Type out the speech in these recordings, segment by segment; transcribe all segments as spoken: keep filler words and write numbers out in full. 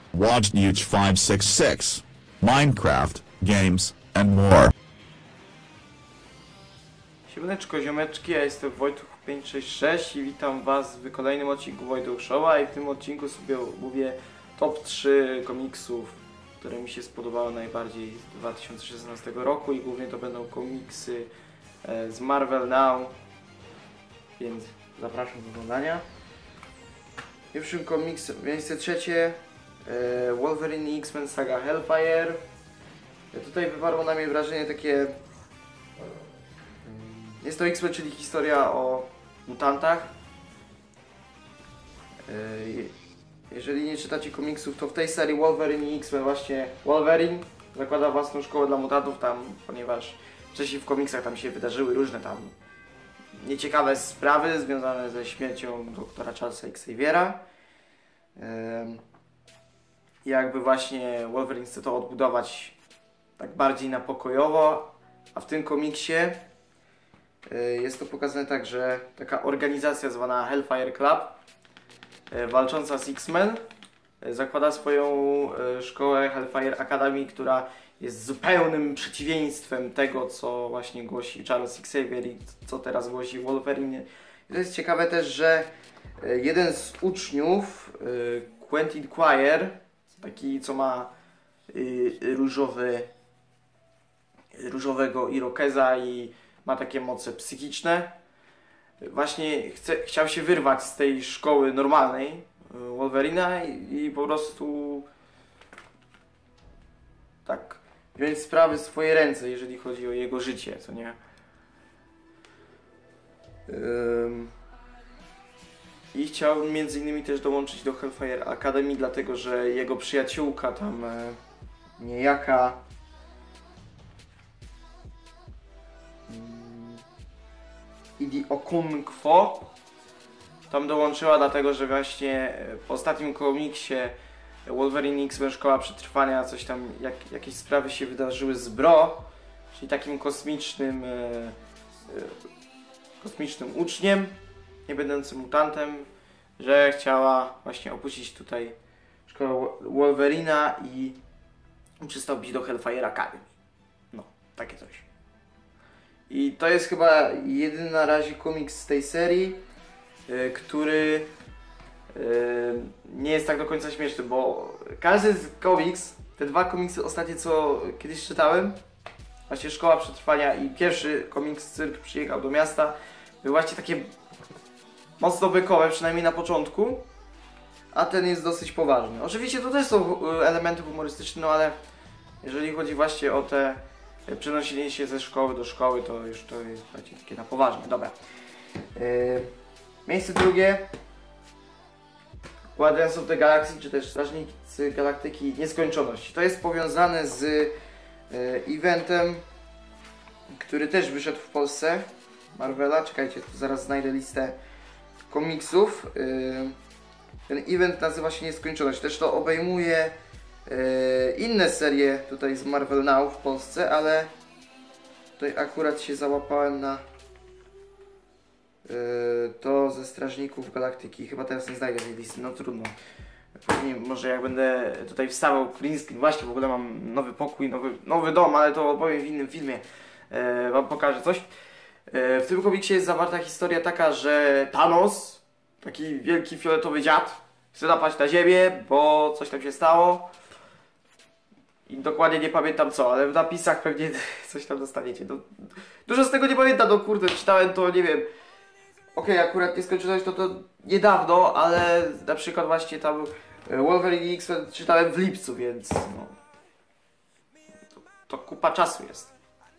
Watch Huge five six six, Minecraft, games, and more. Siemaneczko, ziomeczki, ja jestem Wojtuch pięć sześć sześć i witam was w kolejnym odcinku Wojtuch Showa i w tym odcinku sobie mówię top trzy komiksów, które mi się spodobały najbardziej z dwa tysiące szesnastego roku i głównie to będą komiksy e, z Marvel Now, więc zapraszam do oglądania. Pierwszym komiksem, miejsce trzecie, e, Wolverine i X-Men Saga Hellfire. Tutaj wywarło na mnie wrażenie takie... Jest to X-Men, czyli historia o mutantach. Jeżeli nie czytacie komiksów, to w tej serii Wolverine i X-Men właśnie Wolverine zakłada własną szkołę dla mutantów tam, ponieważ wcześniej w komiksach tam się wydarzyły różne tam nieciekawe sprawy związane ze śmiercią doktora Charlesa Xaviera. I jakby właśnie Wolverine chce to odbudować tak bardziej na pokojowo, a w tym komiksie jest to pokazane tak, że taka organizacja zwana Hellfire Club, walcząca z X-Men, zakłada swoją szkołę Hellfire Academy, która jest zupełnym przeciwieństwem tego, co właśnie głosi Charles Xavier i co teraz głosi Wolverine. I to jest ciekawe też, że jeden z uczniów, Quentin Quire, taki co ma różowy, różowego irokeza i ma takie moce psychiczne, właśnie chce, chciał się wyrwać z tej szkoły normalnej Wolverina i, i po prostu tak wziąć sprawy w swoje ręce, jeżeli chodzi o jego życie, co nie? Ym... I chciał między innymi też dołączyć do Hellfire Academy, dlatego że jego przyjaciółka tam e, niejaka Idi Okonkwo tam dołączyła, dlatego że właśnie po ostatnim komiksie Wolverine X-Men Szkoła Przetrwania coś tam, jak, jakieś sprawy się wydarzyły z Bro, czyli takim kosmicznym e, e, kosmicznym uczniem, nie będącym mutantem, że chciała właśnie opuścić tutaj szkołę Wolverina i przystąpić do Hellfire Academy. No, takie coś. I to jest chyba jedyny na razie komiks z tej serii, yy, który yy, nie jest tak do końca śmieszny, bo każdy z komiks, te dwa komiksy ostatnie co kiedyś czytałem, właśnie Szkoła Przetrwania i pierwszy komiks Cyrk przyjechał do miasta, były właśnie takie mocno bekowe, przynajmniej na początku, a ten jest dosyć poważny. Oczywiście to też są elementy humorystyczne, no ale jeżeli chodzi właśnie o te przenosili się ze szkoły do szkoły, to już to jest bardziej takie na poważnie. Dobra. Yy, miejsce drugie. Guardians of the Galaxy, czy też Strażnicy Galaktyki Nieskończoności. To jest powiązane z yy, eventem, który też wyszedł w Polsce. Marvela. Czekajcie, tu zaraz znajdę listę komiksów. Yy, ten event nazywa się Nieskończoność. Też to obejmuje inne serie tutaj z Marvel Now w Polsce, ale tutaj akurat się załapałem na to ze Strażników Galaktyki. Chyba teraz nie znajdę tej listy, no trudno. Pewnie może jak będę tutaj wstawał green screen, właśnie w ogóle mam nowy pokój, nowy, nowy dom, ale to opowiem w innym filmie. Wam pokażę coś. W tym komiksie jest zawarta historia taka, że Thanos, taki wielki fioletowy dziad, chce napaść na ziemię, bo coś tam się stało. I dokładnie nie pamiętam co, ale w napisach pewnie coś tam dostaniecie. No, dużo z tego nie pamiętam, no kurde, czytałem to, nie wiem. Okej, okay, akurat Nieskończoność to, to niedawno, ale na przykład właśnie tam Wolverine i X-Men czytałem w lipcu, więc no. To, to kupa czasu jest.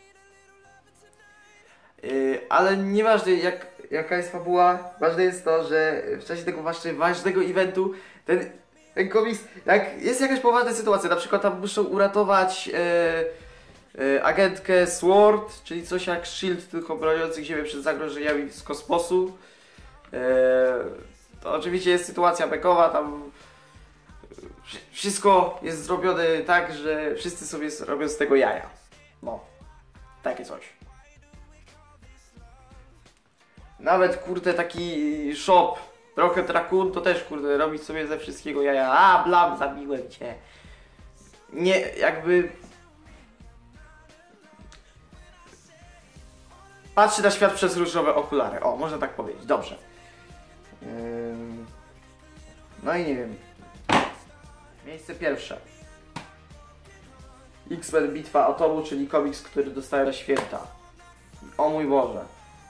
Yy, ale nieważne jak, jaka jest fabuła, ważne jest to, że w czasie tego właśnie ważnego eventu ten Ten komiks, jak jest jakaś poważna sytuacja, na przykład tam muszą uratować e, e, agentkę SWORD, czyli coś jak SHIELD, tylko broniących Ziemię przed zagrożeniami z kosmosu. E, to oczywiście jest sytuacja bekowa, tam wszystko jest zrobione tak, że wszyscy sobie robią z tego jaja. No, takie coś. Nawet kurde taki shop Rocket Raccoon to też, kurde, robić sobie ze wszystkiego jaja. A, blam, zabiłem cię. Nie, jakby... Patrzy na świat przez różowe okulary. O, można tak powiedzieć. Dobrze. Ym... No i nie wiem. Miejsce pierwsze. X-Men Bitwa Atomu, czyli komiks, który dostaje na święta. O mój Boże.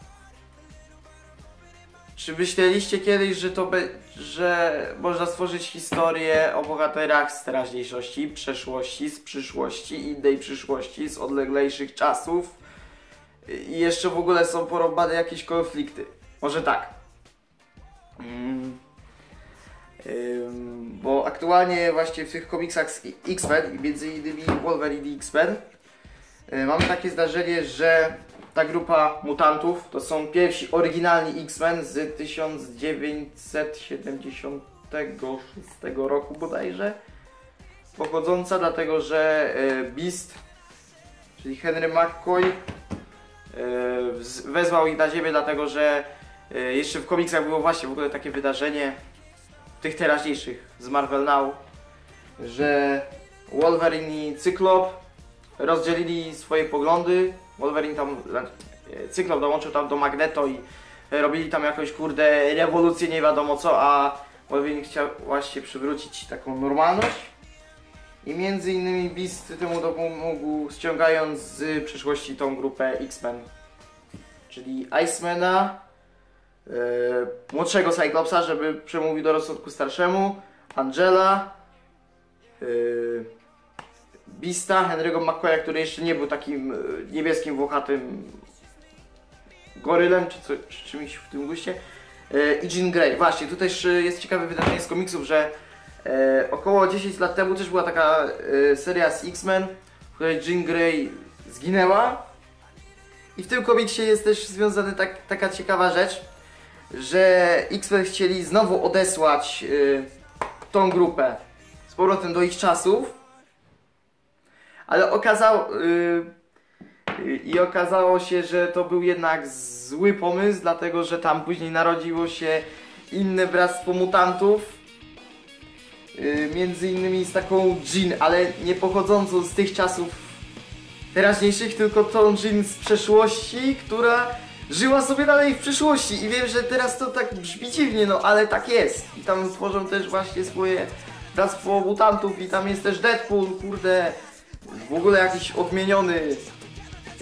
Czy myśleliście kiedyś, że to be, że można stworzyć historię o bohaterach z teraźniejszości, przeszłości, z przyszłości, innej przyszłości, z odleglejszych czasów i jeszcze w ogóle są porąbane jakieś konflikty? Może tak. Mm. Ym, bo aktualnie właśnie w tych komiksach z X-Men i między innymi Wolverine i X-Men yy, mamy takie zdarzenie, że ta grupa mutantów to są pierwsi oryginalni X-Men z tysiąc dziewięćset siedemdziesiątego szóstego roku bodajże pochodząca, dlatego że yy, Beast, czyli Henry McCoy, yy, wezwał ich na ziemię, dlatego że yy, jeszcze w komiksach było właśnie w ogóle takie wydarzenie tych teraźniejszych z Marvel Now, że Wolverine i Cyklop rozdzielili swoje poglądy. Wolverine tam, Cyklop dołączył tam do Magneto i robili tam jakąś, kurde, rewolucję, nie wiadomo co, a Wolverine chciał właśnie przywrócić taką normalność. I między innymi Beast temu dopomógł, ściągając z przyszłości tą grupę X-Men, czyli Icemana, yy, młodszego Cyclopsa, żeby przemówił do rozsądku starszemu, Angela, yy, Beasta, Henry'ego McCoya, który jeszcze nie był takim yy, niebieskim, włochatym gorylem, czy, co, czy czymś w tym guście, yy, i Jean Grey. Właśnie, tutaj też jest ciekawe wydarzenie z komiksów, że yy, około dziesięć lat temu też była taka yy, seria z X-Men, w której Jean Grey zginęła. I w tym komiksie jest też związana tak, taka ciekawa rzecz, że X-Men chcieli znowu odesłać yy, tą grupę z powrotem do ich czasów, ale okazało, yy, yy, i okazało się, że to był jednak zły pomysł, dlatego że tam później narodziło się inne bractwo mutantów, yy, między innymi z taką Jean, ale nie pochodzącą z tych czasów teraźniejszych, tylko tą Jean z przeszłości, która żyła sobie dalej w przyszłości. I wiem, że teraz to tak brzmi dziwnie, no ale tak jest. I tam tworzą też właśnie swoje bractwo mutantów i tam jest też Deadpool, kurde, w ogóle jakiś odmieniony. Yy,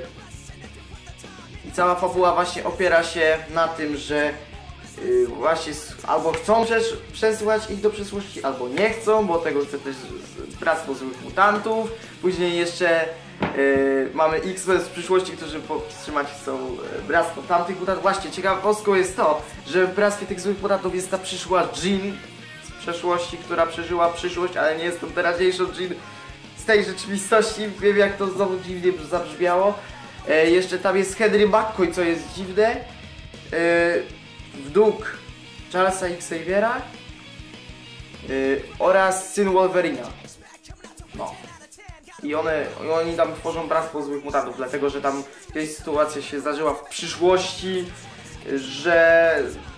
I cała fabuła właśnie opiera się na tym, że yy, właśnie albo chcą przesz przesłać ich do przyszłości, albo nie chcą, bo tego chce też bractwo złych mutantów. Później jeszcze Yy, mamy X-Men z przyszłości, którzy powstrzymać chcą yy, bractwo tamtych mutantów. Właśnie, ciekawostką jest to, że w bractwie tych złych mutantów jest ta przyszła Jean z przeszłości, która przeżyła przyszłość, ale nie jest to teraźniejszą Jean z tej rzeczywistości. Wiem, jak to znowu dziwnie zabrzmiało. Yy, jeszcze tam jest Henry McCoy, co jest dziwne. Yy, wnuk Charlesa Xaviera yy, oraz syn Wolverina. No. I one, oni tam tworzą bractwo złych mutantów, dlatego że tam jakaś sytuacja się zdarzyła w przyszłości, że...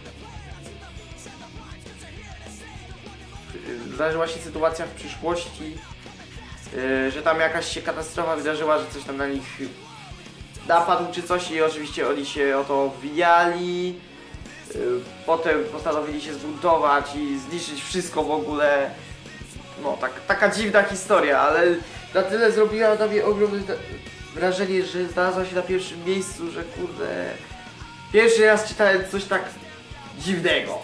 Zdarzyła się sytuacja w przyszłości, że tam jakaś się katastrofa wydarzyła, że coś tam na nich napadł czy coś i oczywiście oni się o to wbijali. Potem postanowili się zbuntować i zniszczyć wszystko w ogóle. No, tak, taka dziwna historia, ale na tyle zrobiła na mnie ogromne wrażenie, że znalazła się na pierwszym miejscu, że kurde... Pierwszy raz czytałem coś tak dziwnego.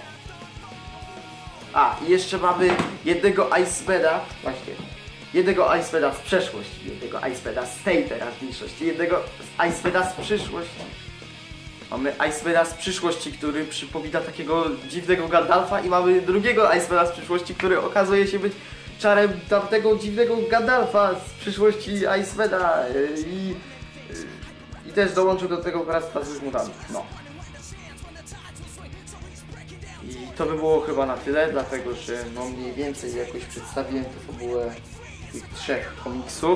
A, i jeszcze mamy jednego Icemana, właśnie, jednego Icemana z przeszłości, jednego Icemana z tej teraźniejszości, jednego Icemana z przyszłości. Mamy Icemana z przyszłości, który przypomina takiego dziwnego Gandalfa i mamy drugiego Icemana z przyszłości, który okazuje się być czarem tamtego dziwnego Gandalfa z przyszłości Icemana i, i też dołączył do tego bractwa złych mutantów. No. I to by było chyba na tyle, dlatego że no mniej więcej jakoś przedstawiłem tę fabułę tych trzech komiksów.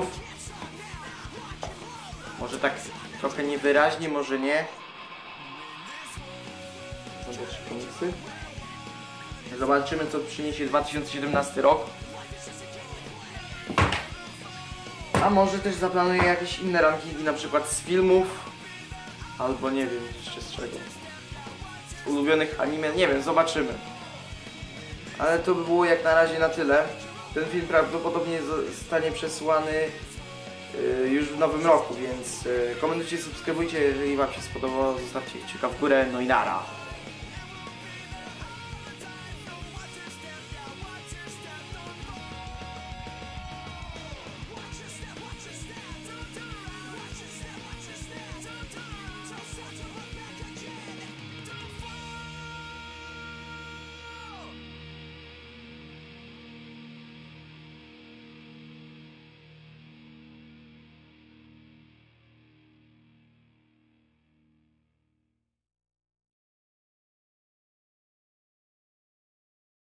Może tak trochę niewyraźnie, może nie. Są te trzy komiksy. Zobaczymy, co przyniesie dwa tysiące siedemnasty rok. A może też zaplanuję jakieś inne rankingi, na przykład z filmów. Albo nie wiem jeszcze z czego. Z ulubionych anime, nie wiem, zobaczymy. Ale to by było jak na razie na tyle. Ten film prawdopodobnie zostanie przesłany yy, już w nowym roku, więc yy, komentujcie, subskrybujcie, jeżeli wam się spodobało, zostawcie kciuka w górę, no i nara.